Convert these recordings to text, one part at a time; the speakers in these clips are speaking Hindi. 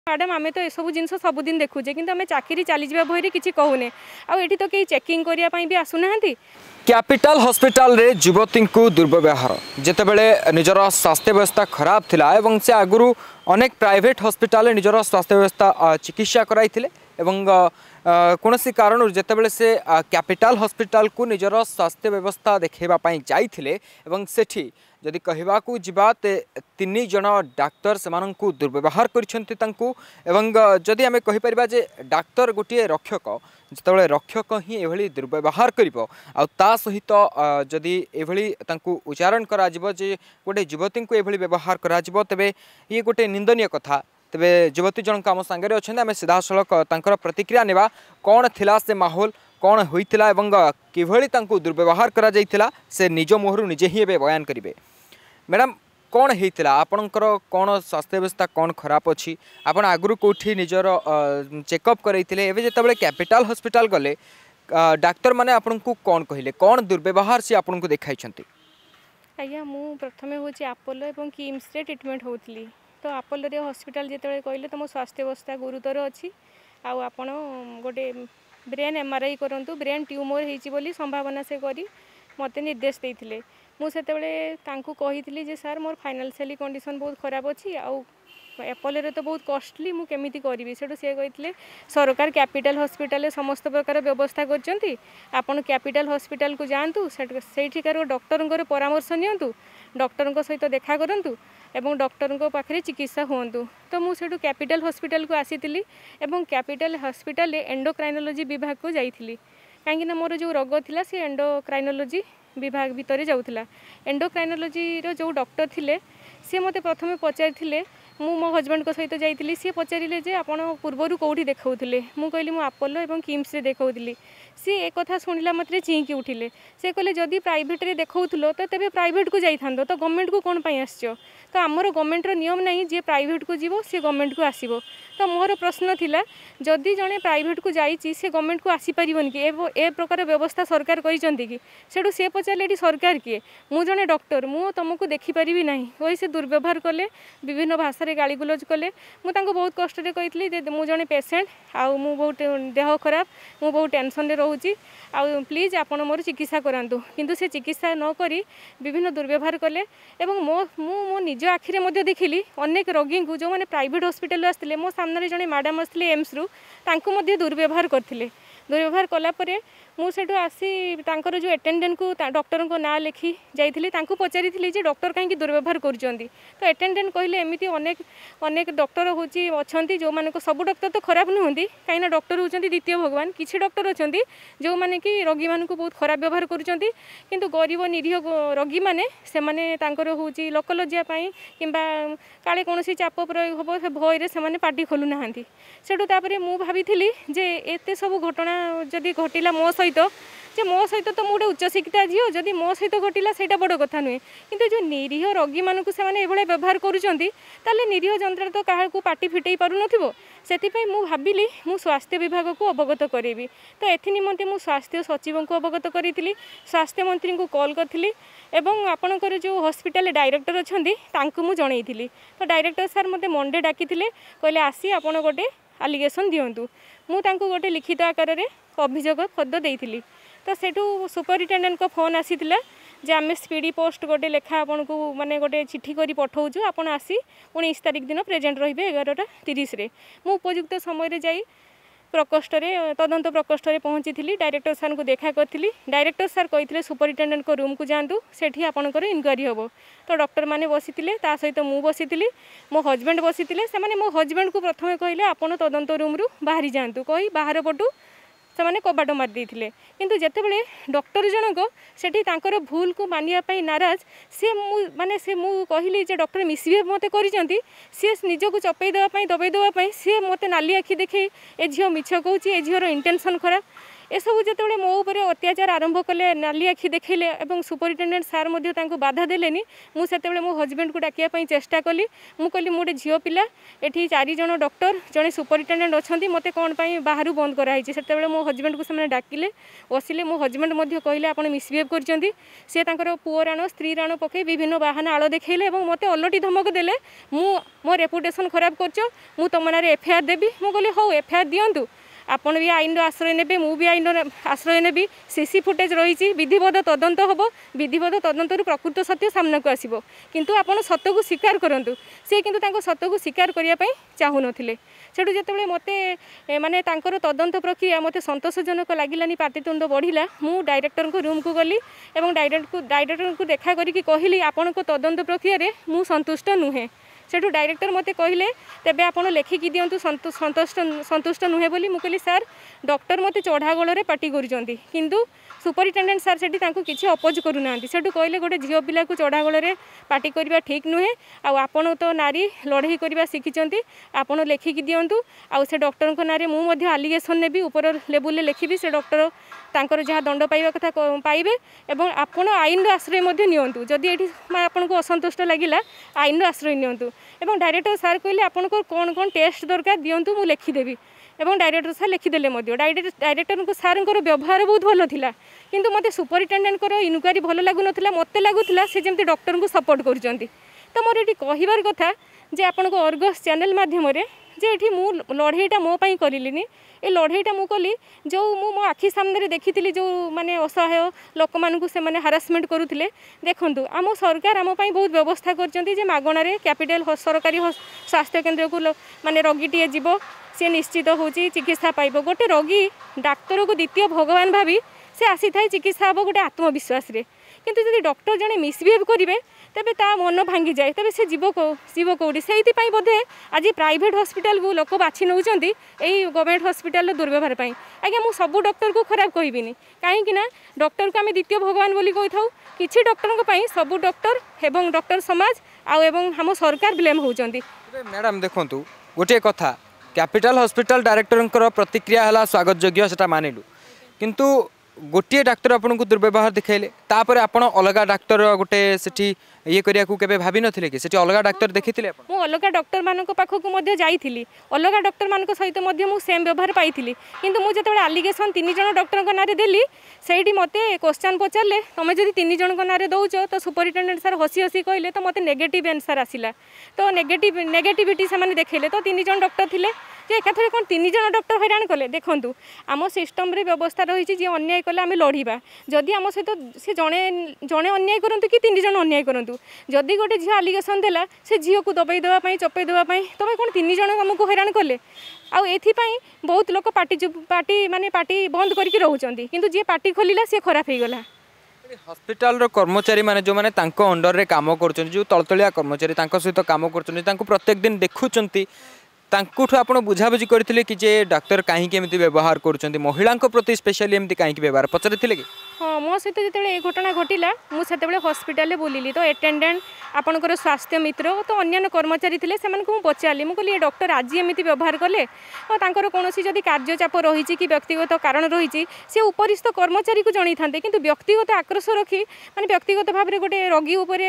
मैडम आम तो सब जिन सबुदिन देखुचे कि आम चाकरी चली भय किसी कहूने आठ तो कहीं चेकिंग करने भी आसुना। कैपिटल हॉस्पिटल रे युवती को दुर्व्यवहार जितेबले निजर स्वास्थ्य व्यवस्था खराब थिला एवं से आगुरी अनेक प्राइवेट हॉस्पिटल निजर स्वास्थ्य व्यवस्था चिकित्सा कराई कौन कारण जितेबले से कैपिटल हॉस्पिटल को निजर स्वास्थ्य व्यवस्था देखा जाइए सेठी जदि कहवाकू जीवा तीन जन डाक्तर से दुर्व्यवहार करदी आम कहीपर जे डाक्तर गोटे रक्षक जितेबाला रक्षक ही एभली दुर्व्यवहार कर सहित जदि एभली उच्चारण करा जे गोटे युवती को एभली व्यवहार करा तेबे ये गोटे निंदनीय कथा। तेबे युवती जनक आम सांगे अच्छे आम सीधा सड़क प्रतिक्रिया नेबा कौन थिला से माहौल कौन होइतिला एवं किभली तांको दुर्व्यवहार करा जाइतिला से निज मुहरु निजे ही एबे बयान करिवे। मैडम कौन होइतिला आपणकर कौन स्वास्थ्य व्यवस्था कौन खराब अच्छी आपण आगुरी कोठी निजर चेकअप करैतिले एबे जेतेबेले कैपिटल हॉस्पिटल गले डाक्टर माने आपनकु कौन कहिले कौन दुर्व्यवहार से आपनकु देखाइछंती? आज्ञा मु प्रथमे होची अपोलो एवं किम्स रे ट्रीटमेंट होउतली तो अपोलो रे हॉस्पिटल जेतेबेले कहले तो मो स्वास्थ्य अवस्था गुरुतर अच्छी आउ आपण गोटे ब्रेन एमआरआई करंतु ब्रेन ट्यूमर होईची बोली संभावना से करी मते निर्देश देइथिले। मु सेतेबेले तांकु कहिथिली जे सर मोर फाइनान्शियली कंडीशन बहुत खराब अच्छी आउ एपोलो रे तो बहुत कॉस्टली मु केमिति करिवि सेटु से कहिथिले सरकार कैपिटल हॉस्पिटल समस्त प्रकार व्यवस्था करचंती आपण कैपिटल हॉस्पिटल को जांतु सेठिकार डॉक्टर परामर्श नियंतु डॉक्टर सहित देखा करंतु एवं डॉक्टर पाखे चिकित्सा हुंतु। तो मुझे कैपिटल हॉस्पिटल को आसी एवं कैपिटल हॉस्पिटल एंडोक्राइनोलॉजी विभाग को जाइली कहीं मोर जो रोग थिला से एंडोक्राइनोलॉजी विभाग भितर जाऊला। एंडोक्राइनोलॉजी जो डॉक्टर थिले सी मते प्रथमे पचारि मु मो हजबैंड को सहित जाइली सी पचारे जे आपण पूर्वर कौटी देखाऊले मु कहली मु अपोलो एवं किम्स रे देखाऊली सी एक कथा शुणिला मात्रे चिंकी उठिले से कहले जदि प्राइवेट रे देखाउथलो तो तेबे प्राइवेट को जाइथांदो तो गवर्नमेंट को कोन पई आसछो तो आमर गवर्नमेंट रो नियम नहीं जे प्राइवेट को जीवो से गवर्नमेंट को आसीबो। तो मोर प्रश्न थिला जदि जणे प्राइवेट को जाइछि से गवर्नमेंट को आसी परिबन कि ए प्रकार व्यवस्था सरकार करिसंती कि सेठु से पचारले एटी सरकार किए मु जणे डॉक्टर मु तुमको देखि परिबि नाही ओइ से दुर्व्यवहार कले विभिन्न भाषा रे गाली गुलज कले मु तांको बहुत कष्ट रे कहितली जे मु जणे पेशेंट आउ मु बहुत देह खराब मु बहुत टेंशन रे रहूची आउ प्लीज आपण मोर चिकित्सा करांतु किंतु से चिकित्सा न करी विभिन्न दुर्व्यवहार कले एवं मो निज आखिरे मध्य देखिली अनेक रोगी को जो माने प्राइवेट हॉस्पिटल आसते मो सामने जड़े मैडम आसते एम्स रु तांको मध्य दुर्व्यवहार करथिले दुर्व्यवहार कला परे मुझे आसी तांकर जो अटेंडेंट को डॉक्टर को ना लिखी जाइली तांको पचारि जे डॉक्टर कहीं दुर्व्यवहार करुँच तो अटेंडेंट कहले एमती अनेक अनेक डॉक्टर होची अच्छी जो माने सब डॉक्टर तो खराब नुहंती कहीं डॉक्टर होती द्वितीय भगवान किसी डॉक्टर अच्छा जो माने कि रोगी मान बहुत खराब व्यवहार करुँच किंतु गरीब निरीह रोगी मैंने से हूँ लोकलज्जापी कि काले कौन चाप प्रयोग हम से भय से पार्टी खोलु ना सेठू मु भाभी जे एते सब घटना जदि घटिला मो सहित जे मो सहित तो मुझे उच्च शिक्षिता झील जदि मो सहित घटिला से बड़ कथा नुहे किंतु जो निरीह रोगी मानक से व्यवहार करुँच निरीह जंत्र तो क्या पार्टी फिटई पार से मु भाविली मु स्वास्थ्य विभाग को अवगत करेबी तो एथि निमंते मु स्वास्थ्य सचिव को अवगत करी स्वास्थ्य मंत्री को कॉल करी एवं आपणकर जो हॉस्पिटल डायरेक्टर अच्छा मु जनईली तो डायरेक्टर सर मते मंडे डाकी कहले आसी आपण गोटे आलिगेसन दिंतु मुझे गोटे लिखित आकार में अभियोग फद देती तो सेठू सुपरिटेडेंट को फोन आसीला जे आम स्पीडी पोस्ट गोटे लेखा आपन को माने गोटे चिट्ठी करी पठाऊँ आपन आसी 19 तारिख दिन प्रेजेंट रहिबे 11:30 रे मु उपयुक्त समय जाई प्रकोष्ठ तदंत प्रकोष्ठ पहुँची थी डायरेक्टर सर को देखा करी डायरेक्टर सर कही सुपरिटेडेंट को रूम को जातु सेठी आपणकर इनक्वारी हम तो डॉक्टर मैंने बसी सहित मु बसी मो हजबैंड बसी से मो हजबैंड को प्रथम कहले आपन तदंत रूम रु बाहरी जातु कही बाहर पटू से मैंने कबाट मारी किंतु जितेबले डॉक्टर जनक सेठी तांकर भूल को मानिया नाराज सी माने से मु कहली जे डॉक्टर मिसबिहेव मते करिसेंती सी निजको चपई देवाई दबाई देवाई सी मते नाली आखि देखे ए झील मिछ कहूँ ए झीर इंटेंशन खराब एसबू जो मो उपर अत्याचार आरंभ कले नाली आखि देखले और सुपरिटेडेट सार बाधा देलेनी मुझे मो हजबैंड को डाकिया चेष्टा कली मुझे गोटे झील पिला ये 4 जन डॉक्टर जड़े सुपरिटेडेट अच्छा मत कौन बाहर बंद कराई से मो हजबैंड को से डाकिले बसिले मो हजबैंड कहले आप मिसबिहेव कर पुओ राण स्त्री राण पकई विभिन्न बाहाना आड़ देखले मत अलटी धमक देले मो रेपुटेशन खराब कर तुम ना एफआईआर देवी मुझे कहली हौ एफआईआर दिंतु आपण भी आईन आश्रय ने मु भी आईन आश्रय ने सीसी फुटेज रही विधिवत तदंत हम विधिवत तदंत प्रकृत सत्य सामना को आसो किंतु आपण सत्य को स्वीकार करूँ सी किंतु सत्य को स्वीकार करने चाहून सेठू जो मत माने तदंत प्रक्रिया मत संतोषजनक लगिलानी पाटितुंड बढ़िला मु डायरेक्टर को रूम को गली और डायरेक्टर को देखा करी कहली आपण तदंत प्रक्रिया मु संतुष्ट नुहे सेठू डायरेक्टर मते कहले तेबे आपण लेखिकी दिंतु संतुष्ट नुहे बोली मुझे सार डॉक्टर मत चढ़ागल पार्टी करुँच किंतु सुपरिटेडेट सार से किसी अपोज करूना सेठू कहले गोटे झील पिला को चढ़ागल पार्टी करवा ठीक नुहे आपण तो नारी लड़ई करवा शिखिंट आपड़ लेखिकी दिंतु आउ से डॉक्टर को नारे मुझे आलिगेसन नेबी ऊपर लेवल लिखी से डॉक्टर तांकर जहाँ दंड पाइबा कथा पाइबे एवं आपण आईन आश्रय नियंतु जदि ये आपन को असंतुष्ट लगिला आईन आश्रय नियंतु एवं डायरेक्टर सार कहले आपन को कौन कौन टेस्ट दरकार दिंतु मु लिखिदेवी एवं डायरेक्टर सार लिखिदेले डायरेक्टर को सार व्यवहार बहुत भल था किंतु मत सुपरिटेडेट इनक्वारी भल लगुन मत लगुला से जमी डॉक्टर को सपोर्ट कर तो मोर ये कहबार कथा जे आपण को अर्गस चैनल माध्यम जे ये मु लड़ईटा मोपाई करिलिनी ए लड़ईटा मु कली जो मो आखि सामने देखी जो माने असहाय लोक मानू से हारासमेंट करुले देखूँ आम सरकार आम बहुत व्यवस्था कर मागणारे कैपिटल सरकारी स्वास्थ्य केन्द्र को माने रोगीटे जीव सी निश्चित हो चिकित्सा पाइब गोटे रोगी डाक्तर को द्वितीय भगवान भावी से आसी था चिकित्सा हम गोटे आत्मविश्वास किंतु जब डॉक्टर जड़े मिसबिहेव करेंगे तेबे ता मन भांगी जाए तेबे से जीव कौटी से बोधे आज प्राइवेट हॉस्पिटल को लोक बाछि नौ गवर्नमेंट हॉस्पिटल दुर्व्यवहार पर आज्ञा मु सब डॉक्टर को खराब कहबिनी कहीं डॉक्टर को आम द्वितीय भगवान बोली कही था किसी डॉक्टर सब डॉक्टर एवं डॉक्टर समाज आम सरकार ब्लेम होती। मैडम देखु गोटे कथा कैपिटल हॉस्पिटल डायरेक्टर प्रतिक्रिया है स्वागत योग्य से मानिलु किंतु गोटे डाक्तर आपन को दुर्व्यवहार दिखाइले तापर आपण अलगा डाक्तर गोटे सेठी ये करिया को केबे भाबी नथिले कि सेठी अलगा डाक्टर देखिथिले आपण मु अलगा डॉक्टर मानको पाखो को मध्ये जाईथिली अलगा डॉक्टर मानको सहित मध्ये मु सेम व्यवहार पाइथिली किंतु मु जतबे एलिगेशन 3 जण डॉक्टर को नारे देली सेठी मते क्वेश्चन पचारले तमे जदी 3 जण को नारे दउचो तो सुपरिटेडेंट सर हसी हसी कहले तो मते नेगेटिव आंसर आसिला तो नेगेटिविटी से माने देखैले तो 3 जण डॉक्टर थिले जे एकाथरे कोन 3 जण डॉक्टर हैरान कले देखंतु आम सिस्टम रे व्यवस्था रही जे अन्याय कले आम लड़ीबा जदि आम सहित से जणे अन्याय करंतु कि 3 जण अन्याय करंतु जदि गोटे झील आलिगेसन देला से झील को दबाई देवाई चपई देवाई तुम कौन 3 जण आमको हैरान कले आउ एथिपाई बहुत लोक पार्टी माने पार्टी बंद करके रहउचंदी किंतु जे पार्टी खोलिला से खराब हो गला। हॉस्पिटल रो कर्मचारी माने जो माने तांको अंडर रे काम करछन जो तलतलिया कर्मचारी तांको सहित काम करछन तांको प्रत्येक दिन देखुचंती तांकुठु आपण बुझाबुझी करथिले कि जे डॉक्टर काहे के एमती व्यवहार करछंती महिला प्रति स्पेशली एमती काहे के व्यवहार पचरथिले कि हाँ मो सहित जो घटना घटला मुझे हॉस्पिटल बुलिली तो अटेंडेंट आपणकर स्वास्थ्य मित्र तो अन्य कर्मचारी थे से पचारि मुझे कहली डॉक्टर आज एमती व्यवहार कले और कौन जदि कार्यचाप रही कि व्यक्तिगत कारण रही सी उपरिस्थ कर्मचारी को जन था कि व्यक्तिगत आक्रोश रखी माने व्यक्तिगत भाव में गोटे रोगी उपर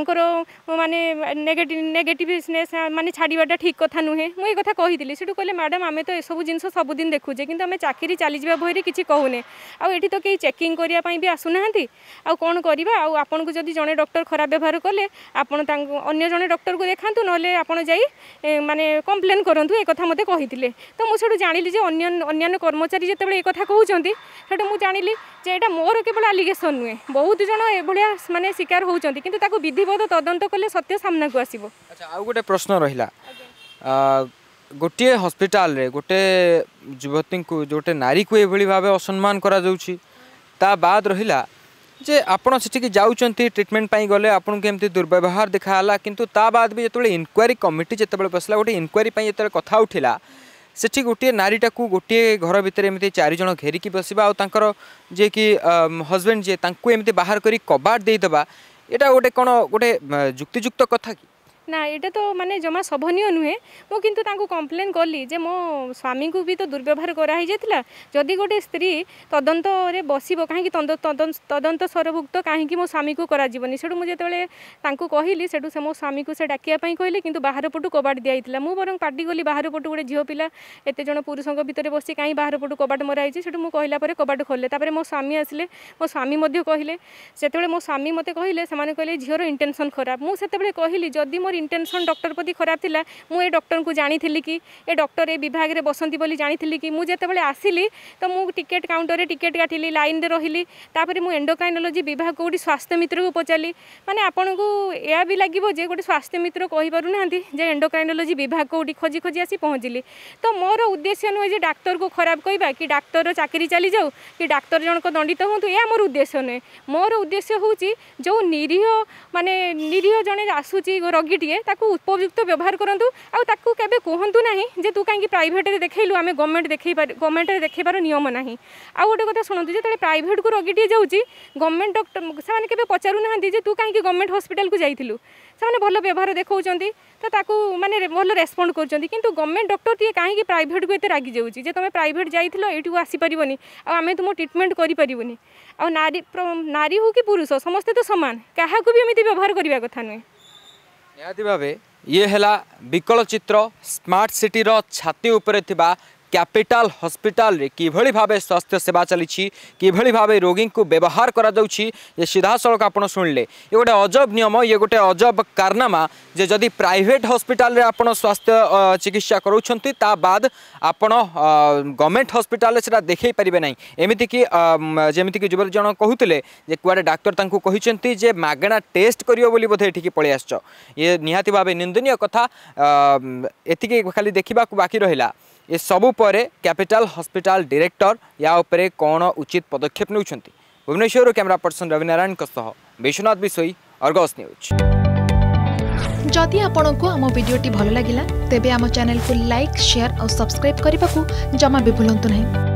माने नेगेटिवनेस माने छाड़ाटा ठीक कथा नुहे मुझे कथा कही से कहले मैडम आम तो सब जिन सबुदिन देखुचे कि आम चाकरी चलीजा भय किसी कहूने आठी तो कहीं चेकिंग करने भी आसुना आउ कौन करवा आपन को जदि जड़े डॉक्टर खराब व्यवहार कले आपन अन्य जड़े डॉक्टर को देखातु ना आपड़ जाई माने कंप्लेन करूँ एक कथा मते कही तो मुझे जानी जे अन्य कर्मचारी जिते एक कथा कहते से मुझे जानी जे यहाँ मोर केवल आलिगेसन नुहे बहुत जन एभलिया माने शिकार होती किंतु विधिवत तदंत कले सत्य सामना को आसो। अच्छा आउ गोटे प्रश्न रहिला गोटे हॉस्पिटल रे गोटे युवती को गोटे नारी को एभली भाव असम्मान करा जाउछि ता बाद रहिला जे आपण सेठी जाउचंती ट्रीटमेंट पाई गले आपण के एमती दुर्व्यवहार देखाला किंतु ता बाद भी जतबे इनक्वारी कमिटी जतबे बसला गोटे इनक्वारी पाई जतबे कथा उठिला सेठी गोटे नारीटा को गोटे घर भितर एमती 4 जण घेरिकी बसिबा आ तांकर जे कि हस्बैंड जे तांको एमती बाहर करी कबाट देई दबा एटा गोटे कोन गोटे जुक्तियुक्त कथा कि ना ये तो माने जमा शोभनीय नुहे मु किंतु तांको कंप्लेन कली जे मो स्वामी को भी तो दुर्व्यवहार कराई जाइतिला जदि गोटे स्त्री तदंत रे बसिबो काहे कि तदंत सरभुक्त काहे कि मो स्वामी को करा जीवनी सेडु मु जेतेबेले तांको कहिली सेडु से मो स्वामी को से डाकिया पई कहले किंतु बाहर पटु कबाट दियाइतिला मु बरंग पार्टी गली बाहर पटु गोटे झियो पिला एते जण पुरुषक भितरे बसी काहे बाहर पटु कबाट मरा आइछि सेडु मु कहला परे कबाट खोलले तापरे मो स्वामी आसिले मो स्वामी मध्ये कहिले सेतेबेले मो स्वामी मते कहिले से कहले झियोर इंटेंशन खराब मु सेतेबेले कहिली जदि मोर इंटेंशन डॉक्टर प्रति खराब थिला मु ए डॉक्टर को जानी थिली कि ए डॉक्टर ए विभाग रे बसंती बोली जानी थिली कि मु जेतेबेले आसिली तो मु टिकेट काउंटर रे टिकेट काटिली लाइन रे रहिली तापरे मु एंडोक्राइनोलॉजी विभाग कोडी स्वास्थ्य मित्र को पचाली माने आपन को या भी लागिवो जे गोटे स्वास्थ्य मित्र कहि पारु नांती जे एंडोक्राइनोलॉजी विभाग कोडी खोजी खोजी आसी पहुंचली तो मोर उद्देश्य नुहे जे डाक्टर को खराब कहबा कि डाक्टर रो चाकरी चली जाऊ कि डाक्टर जनक दंडित होंतु या मोर उद्देश्य नुहे मोर उद्देश्य होउची जो निरीह माने निरीह जने आसुची रोगीटीए ताकू उपयुक्त व्यवहार करंतु आ ताकू केबे कहंतु नाही जे तू काहे प्राइवेट रे देखैलु आमे गवर्नमेंट रे देखैबार नियम नाही आ गोटे कथा सुनंतु जे प्राइवेट को रोगीटीए जाउची गवर्नमेंट डॉक्टर से माने केबे पचारु नाहंती जे तू काहे गवर्नमेंट हॉस्पिटल को जाइथिलु से माने भलो व्यवहार देखौचंती तो ताकू माने भलो रेस्पोंड करचंती किंतु गवर्नमेंट डॉक्टर टीए काहे प्राइवेट को एते रागी जाउची जे तमे प्राइवेट जाइथिलो एठू आसी परिबोनी आ आमे तुम ट्रीटमेंट करि परिबोनी आ नारी हो कि पुरुष समस्त तो समान काहा को भी एमिति व्यवहार करिवा कथा नै निहाती भावे ये हैला विकल चित्र स्मार्ट सिटी रो छाती उपरे थिबा कैपिटल हॉस्पिटल रे किभली भावे स्वास्थ्य सेवा चली किभली भावे रोगी को व्यवहार करा जाउछि ये सीधा सड़क आपण सुनले ये गोटे अजब नियम ये गोटे अजब कारनामा जे जदि प्राइवेट हॉस्पिटल रे आपण स्वास्थ्य चिकित्सा करूछंती ता बाद आपण गवर्नमेंट हॉस्पिटल से देखै परिबे नै एमिति कि जेमिति कि जुबल जण कहूतले जे कुआडे डॉक्टर तांको कहिसंती जे मागणा टेस्ट करियो बोली बोधे एठिकी पळि आछो ये निहाती भावे निंदनीय कथा एतिके खाली देखिबा को बाकी रहिला ये सबु परे कैपिटल हॉस्पिटल डायरेक्टर या उपरे कौन उचित पदक्षेप नेउछंती भुवनेश्वर कैमरा पर्सन रविनारायण सह विश्वनाथ बिसोई अर्गस न्यूज। जदि आपंक आम भिडी भल लगा तेब आम चैनल को लाइक शेयर और सब्सक्राइब करने को जमा भी भूलु नहीं।